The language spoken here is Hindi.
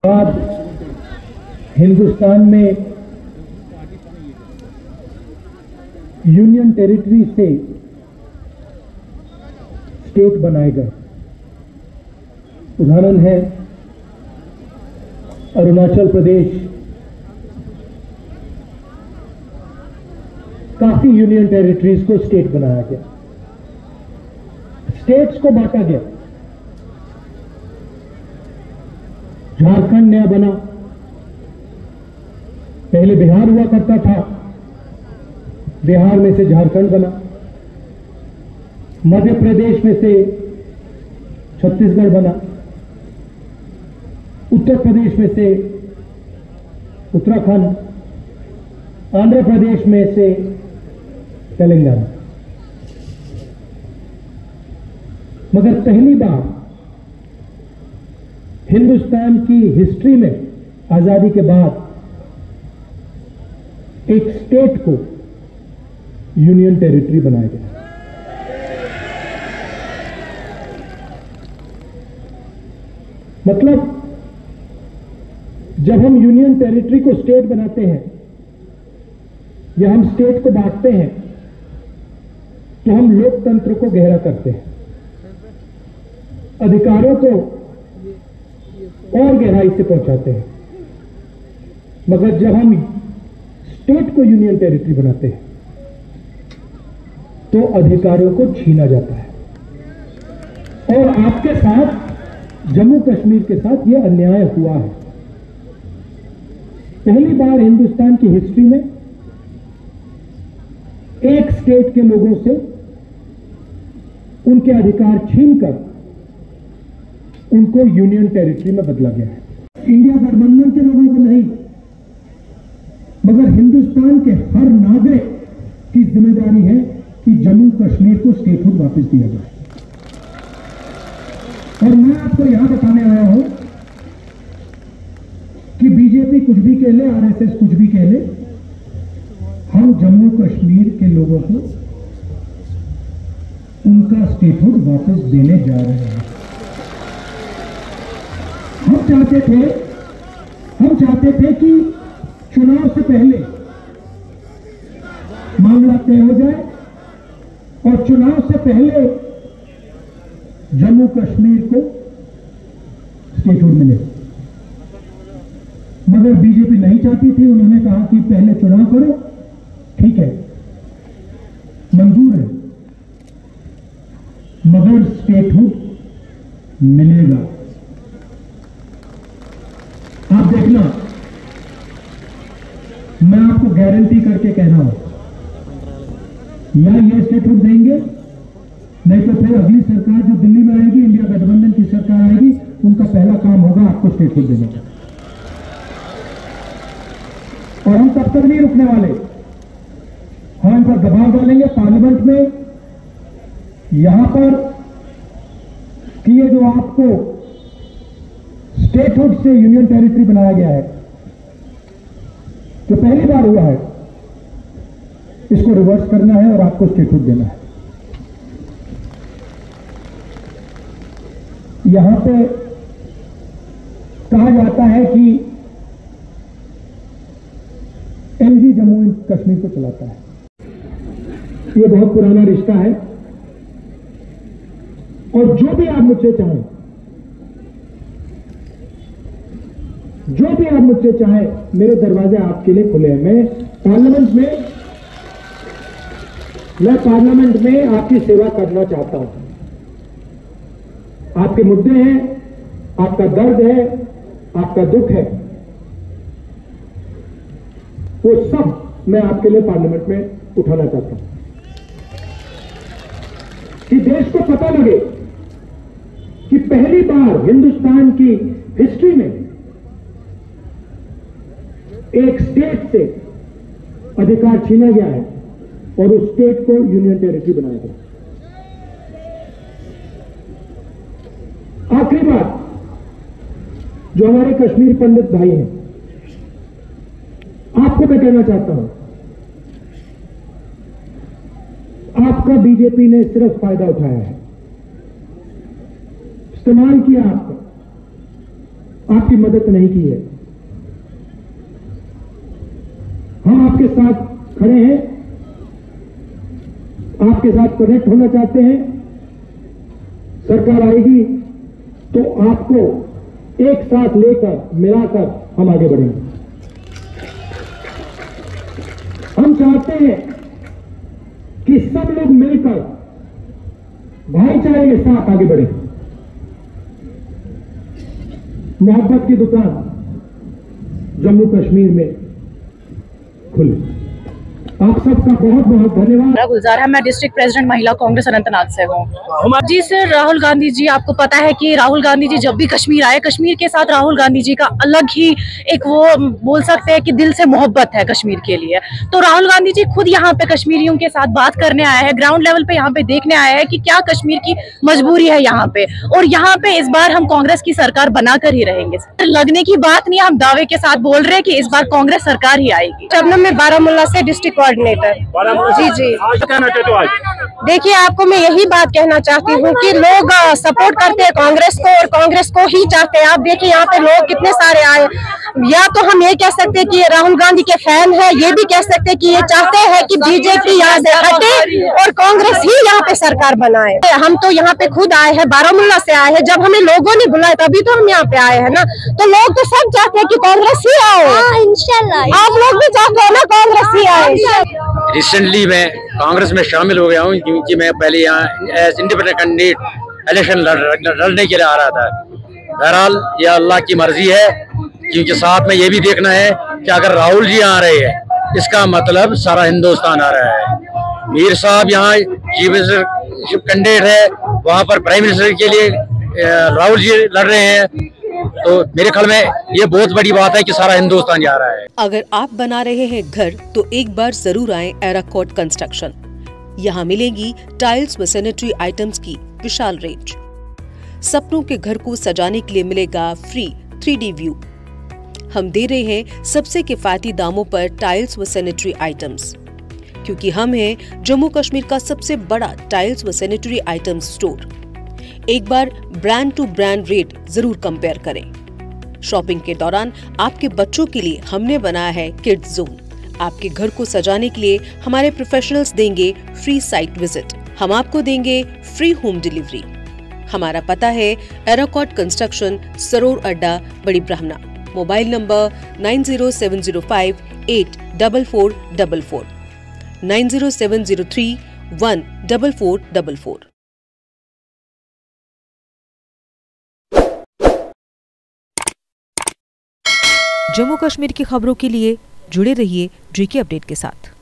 बाद हिंदुस्तान में यूनियन टेरिटरी से स्टेट बनाए गए। उदाहरण है अरुणाचल प्रदेश, काफी यूनियन टेरिटरीज को स्टेट बनाया गया, स्टेट्स को बांटा गया। झारखंड नया बना, पहले बिहार हुआ करता था, बिहार में से झारखंड बना, मध्य प्रदेश में से छत्तीसगढ़ बना, उत्तर प्रदेश में से उत्तराखंड, आंध्र प्रदेश में से तेलंगाना। मगर पहली बार हिंदुस्तान की हिस्ट्री में आजादी के बाद एक स्टेट को यूनियन टेरिटरी बनाया गया। मतलब जब हम यूनियन टेरिटरी को स्टेट बनाते हैं या हम स्टेट को बांटते हैं तो हम लोकतंत्र को गहरा करते हैं, अधिकारों को और गहराई से पहुंचाते हैं। मगर जब हम स्टेट को यूनियन टेरिटरी बनाते हैं तो अधिकारों को छीना जाता है। और आपके साथ, जम्मू कश्मीर के साथ यह अन्याय हुआ है। पहली बार हिंदुस्तान की हिस्ट्री में एक स्टेट के लोगों से उनके अधिकार छीनकर उनको यूनियन टेरिटरी में बदला गया है। इंडिया गठबंधन के लोगों को नहीं, मगर हिंदुस्तान के हर नागरिक की जिम्मेदारी है कि जम्मू कश्मीर को स्टेटहुड वापस दिया जाए। और मैं आपको यहां बताने आया हूं कि बीजेपी कुछ भी कह ले, आरएसएस कुछ भी कह ले, हम जम्मू कश्मीर के लोगों को उनका स्टेटहुड वापस देने जा रहे हैं। हम चाहते थे कि चुनाव से पहले मामला तय हो जाए और चुनाव से पहले जम्मू कश्मीर को स्टेटहुड मिले। मगर बीजेपी नहीं चाहती थी। उन्होंने कहा कि पहले चुनाव करो, ठीक है, मंजूर है, मगर स्टेटहुड मिलेगा। आप देखना, मैं आपको गारंटी करके कह रहा हूं, या ये स्टेटहुड देंगे, नहीं तो फिर अगली सरकार जो दिल्ली में आएगी, इंडिया गठबंधन की सरकार आएगी, उनका पहला काम होगा आपको स्टेटहुड देने का। और हम तब तक नहीं रुकने वाले, हम इन पर दबाव डालेंगे पार्लियामेंट में, यहां पर कि ये जो आपको स्टेटहुड से यूनियन टेरिटरी बनाया गया है, जो पहली बार हुआ है, इसको रिवर्स करना है और आपको स्टेटहुड देना है। यहां पे कहा जाता है कि एलजी जम्मू एंड कश्मीर को चलाता है। ये बहुत पुराना रिश्ता है और जो भी आप मुझसे चाहें, जो भी आप मुझसे चाहें, मेरे दरवाजे आपके लिए खुले हैं। मैं पार्लियामेंट में आपकी सेवा करना चाहता हूं। आपके मुद्दे हैं, आपका दर्द है, आपका दुख है, वो सब मैं आपके लिए पार्लियामेंट में उठाना चाहता हूं कि देश को पता लगे कि पहली बार हिंदुस्तान की हिस्ट्री में एक स्टेट से अधिकार छीना गया है और उस स्टेट को यूनियन टेरिटरी बनाया गया। आखिरी बात, जो हमारे कश्मीर पंडित भाई हैं, आपको मैं कहना चाहता हूं, आपका बीजेपी ने सिर्फ फायदा उठाया है, इस्तेमाल किया आपका। आपकी मदद नहीं की है। हम आपके साथ खड़े हैं, आपके साथ कनेक्ट होना चाहते हैं। सरकार आएगी तो आपको एक साथ लेकर मिलाकर हम आगे बढ़ेंगे। हम चाहते हैं कि सब लोग मिलकर भाईचारे के साथ आगे बढ़े। मोहब्बत की दुकान जम्मू कश्मीर में खुली। आप सबका बहुत बहुत धन्यवाद। गुलजार है, मैं डिस्ट्रिक्ट प्रेसिडेंट महिला कांग्रेस अनंतनाग से हूँ। जी सर, राहुल गांधी जी, आपको पता है कि राहुल गांधी जी जब भी कश्मीर आए, कश्मीर के साथ राहुल गांधी जी का अलग ही एक वो बोल सकते हैं कि दिल से मोहब्बत है कश्मीर के लिए। तो राहुल गांधी जी खुद यहाँ पे कश्मीरियों के साथ बात करने आया है, ग्राउंड लेवल पे यहाँ पे देखने आया है कि क्या कश्मीर की मजबूरी है यहाँ पे, और यहाँ पे इस बार हम कांग्रेस की सरकार बनाकर ही रहेंगे। लगने की बात नहीं, हम दावे के साथ बोल रहे हैं कि इस बार कांग्रेस सरकार ही आएगी। शबनम में बारामूला से डिस्ट्रिक्ट कोऑर्डिनेटर। जी जी, देखिए आपको मैं यही बात कहना चाहती हूँ कि लोग सपोर्ट करते हैं कांग्रेस को और कांग्रेस को ही चाहते हैं। आप देखिए यहाँ पे लोग कितने सारे आए। या तो हम ये कह सकते हैं कि ये राहुल गांधी के फैन है, ये भी कह सकते हैं कि ये चाहते हैं कि बीजेपी यहाँ से हटे और कांग्रेस ही यहाँ पे सरकार बनाए। हम तो यहाँ पे खुद आए हैं, बारामूला से आए हैं। जब हमें लोगों ने बुलाया तभी तो हम यहाँ पे आए हैं ना। तो लोग तो सब चाहते हैं कि कांग्रेस ही आए। इंशाल्लाह आप लोग भी चाहते हैं ना कांग्रेस ही आए। रिसेंटली मैं कांग्रेस में शामिल हो गया हूँ क्योंकि मैं पहले यहाँ एज इंडिपेंडेंट कैंडिडेट इलेक्शन लड़ने के लिए आ रहा था। बहरहाल यह अल्लाह की मर्जी है, क्योंकि साथ में ये भी देखना है कि अगर राहुल जी आ रहे हैं इसका मतलब सारा हिंदुस्तान आ रहा है। मीर साहब यहाँ चीफ मिनिस्टर कैंडिडेट है, वहाँ पर प्राइम मिनिस्टर के लिए राहुल जी लड़ रहे हैं। तो मेरे ख्याल में ये बहुत बड़ी बात है कि सारा हिंदुस्तान जा रहा है। अगर आप बना रहे हैं घर तो एक बार जरूर आएं एराकॉट कंस्ट्रक्शन। यहाँ मिलेगी टाइल्स व सैनिटरी आइटम्स की विशाल रेंज। सपनों के घर को सजाने के लिए मिलेगा फ्री 3D व्यू। हम दे रहे हैं सबसे किफायती दामों पर टाइल्स व सैनिटरी आइटम्स, क्योंकि हम हैं जम्मू कश्मीर का सबसे बड़ा टाइल्स व सैनिटरी आइटम्स स्टोर। एक बार ब्रांड टू ब्रांड रेट जरूर कंपेयर करें। शॉपिंग के दौरान आपके बच्चों के लिए हमने बनाया है किड्स जोन। आपके घर को सजाने के लिए हमारे प्रोफेशनल्स देंगे फ्री साइट विजिट। हम आपको देंगे फ्री होम डिलीवरी। हमारा पता है एराकॉट कंस्ट्रक्शन, सरोर अड्डा, बड़ी ब्राह्मणा। Mobile number 9070584444, 9070314444। जम्मू कश्मीर की खबरों के लिए जुड़े रहिए JK अपडेट के साथ।